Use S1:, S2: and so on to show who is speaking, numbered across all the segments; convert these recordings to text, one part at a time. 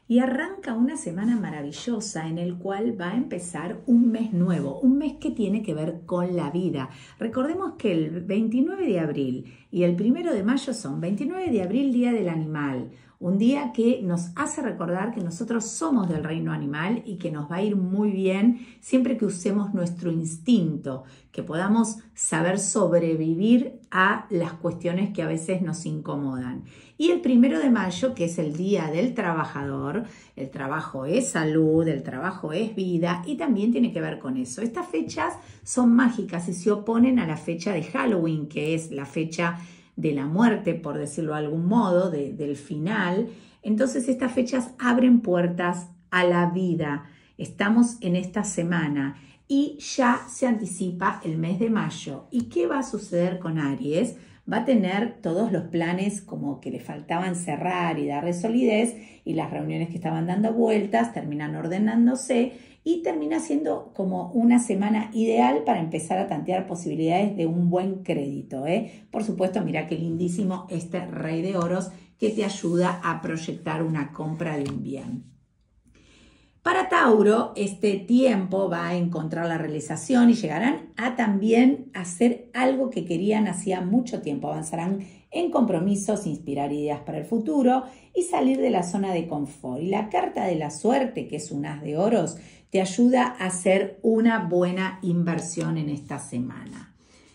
S1: y arranca una semana maravillosa en el cual va a empezar un mes nuevo, un mes que tiene que ver con la vida. Recordemos que el 29 de abril y el 1 de mayo son 29 de abril, Día del Animal, un día que nos hace recordar que nosotros somos del reino animal y que nos va a ir muy bien siempre que usemos nuestro instinto, que podamos saber sobrevivir a las cuestiones que a veces nos incomodan. Y el 1 de mayo, que es el Día del Trabajador, el trabajo es salud, el trabajo es vida y también tiene que ver con eso. Estas fechas son mágicas y se oponen a la fecha de Halloween, que es la fecha de la muerte, por decirlo de algún modo, del final. Entonces estas fechas abren puertas a la vida. Estamos en esta semana y ya se anticipa el mes de mayo. ¿Y qué va a suceder con Aries? Va a tener todos los planes como que le faltaban cerrar y darle solidez, y las reuniones que estaban dando vueltas terminan ordenándose y termina siendo como una semana ideal para empezar a tantear posibilidades de un buen crédito, ¿eh? Por supuesto, mira qué lindísimo este Rey de Oros que te ayuda a proyectar una compra de un bien. Para Tauro, este tiempo va a encontrar la realización y llegarán a también hacer algo que querían hacía mucho tiempo. Avanzarán en compromisos, inspirar ideas para el futuro y salir de la zona de confort. Y la carta de la suerte, que es un as de oros, te ayuda a hacer una buena inversión en esta semana.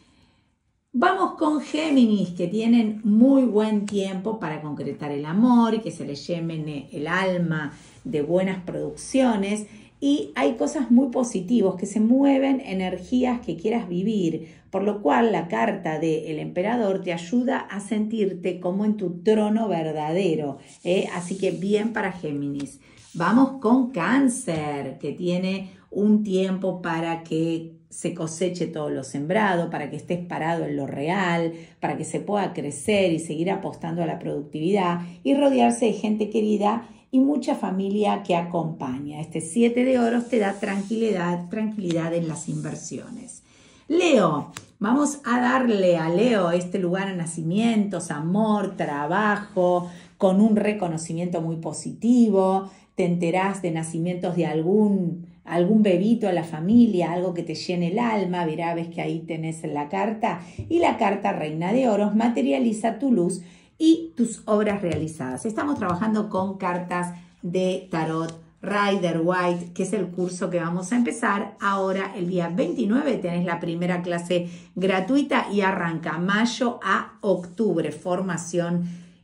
S1: Vamos con Géminis, que tienen muy buen tiempo para concretar el amor y que se les llene el alma de buenas producciones, y hay cosas muy positivas que se mueven, energías que quieras vivir, por lo cual la carta del emperador te ayuda a sentirte como en tu trono verdadero, así que bien para Géminis. Vamos con Cáncer, que tiene un tiempo para que se coseche todo lo sembrado, para que estés parado en lo real, para que se pueda crecer y seguir apostando a la productividad y rodearse de gente querida y mucha familia que acompaña. Este 7 de oros te da tranquilidad en las inversiones. Leo, vamos a darle a Leo este lugar a nacimientos, amor, trabajo, con un reconocimiento muy positivo. Te enterás de nacimientos de algún bebito a la familia, algo que te llene el alma. Ves que ahí tenés la carta, y la carta Reina de Oros materializa tu luz y tus obras realizadas. Estamos trabajando con cartas de tarot Rider Waite, que es el curso que vamos a empezar ahora el día 29. Tenés la primera clase gratuita y arranca mayo a octubre, formación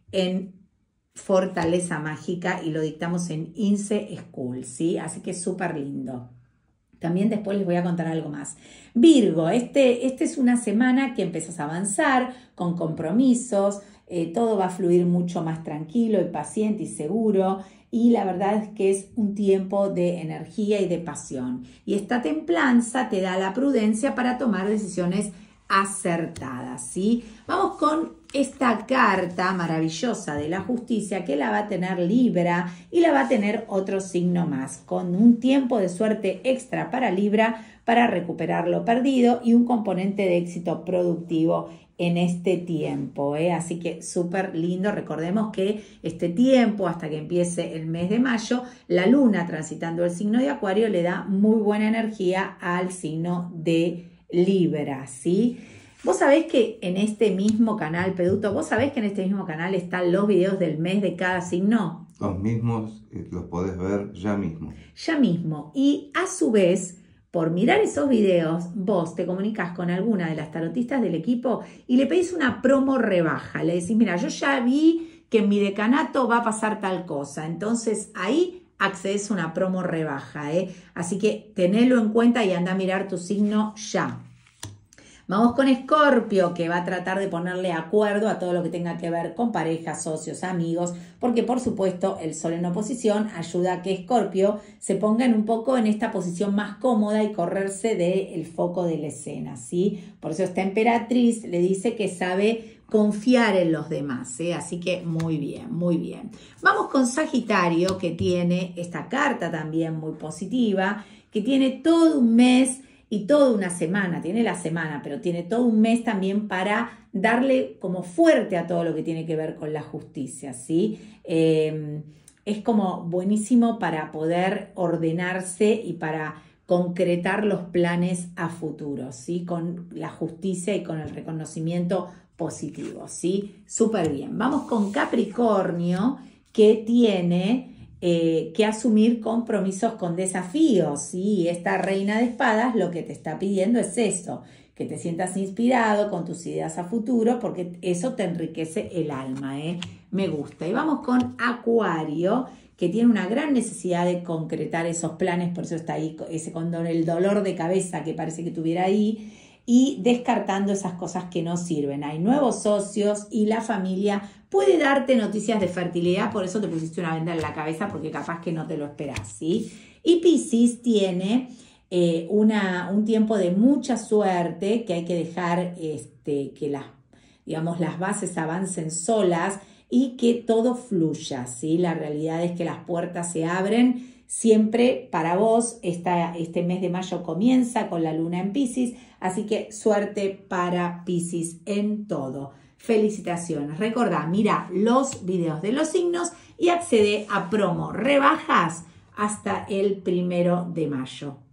S1: en Fortaleza Mágica, y lo dictamos en INSE School, ¿sí? Así que es súper lindo. También después les voy a contar algo más. Virgo, este es una semana que empiezas a avanzar con compromisos, todo va a fluir mucho más tranquilo y paciente y seguro, y la verdad es que es un tiempo de energía y de pasión. Y esta templanza te da la prudencia para tomar decisiones acertadas, ¿sí? Vamos con esta carta maravillosa de la justicia, que la va a tener Libra y la va a tener otro signo más, con un tiempo de suerte extra para Libra para recuperar lo perdido y un componente de éxito productivo en este tiempo, así que súper lindo. Recordemos que este tiempo, hasta que empiece el mes de mayo, la luna transitando el signo de Acuario le da muy buena energía al signo de Libra, ¿sí? Vos sabés que en este mismo canal, Peduto, vos sabés que en este mismo canal están los videos del mes de cada signo.
S2: Los mismos los podés ver ya mismo.
S1: Ya mismo. Y a su vez, por mirar esos videos, vos te comunicas con alguna de las tarotistas del equipo y le pedís una promo rebaja. Le decís, mira, yo ya vi que en mi decanato va a pasar tal cosa. Entonces ahí accedes a una promo rebaja, Así que tenelo en cuenta y anda a mirar tu signo ya. Vamos con Escorpio, que va a tratar de ponerle acuerdo a todo lo que tenga que ver con parejas, socios, amigos, porque por supuesto el Sol en oposición ayuda a que Escorpio se ponga un poco en esta posición más cómoda y correrse del foco de la escena, ¿sí? Por eso esta emperatriz le dice que sabe confiar en los demás, Así que muy bien, muy bien. Vamos con Sagitario, que tiene esta carta también muy positiva, que tiene todo un mes y toda una semana, tiene la semana, pero tiene todo un mes también para darle como fuerte a todo lo que tiene que ver con la justicia, ¿sí? es como buenísimo para poder ordenarse y para concretar los planes a futuro, ¿sí? Con la justicia y con el reconocimiento positivo, ¿sí? Súper bien. Vamos con Capricornio, que tiene que asumir compromisos con desafíos, ¿sí? Esta reina de espadas lo que te está pidiendo es eso, que te sientas inspirado con tus ideas a futuro, porque eso te enriquece el alma, ¿eh? Me gusta. Y vamos con Acuario, que tiene una gran necesidad de concretar esos planes, por eso está ahí ese con el dolor de cabeza que parece que tuviera ahí, y descartando esas cosas que no sirven. Hay nuevos socios y la familia puede darte noticias de fertilidad, por eso te pusiste una venda en la cabeza, porque capaz que no te lo esperás, ¿sí? Y Piscis tiene un tiempo de mucha suerte, que hay que dejar que las bases avancen solas y que todo fluya, ¿sí? La realidad es que las puertas se abren siempre para vos. Este mes de mayo comienza con la luna en Piscis, así que suerte para Piscis en todo. Felicitaciones. Recordá, mira los videos de los signos y accede a promo rebajas hasta el 1 de mayo.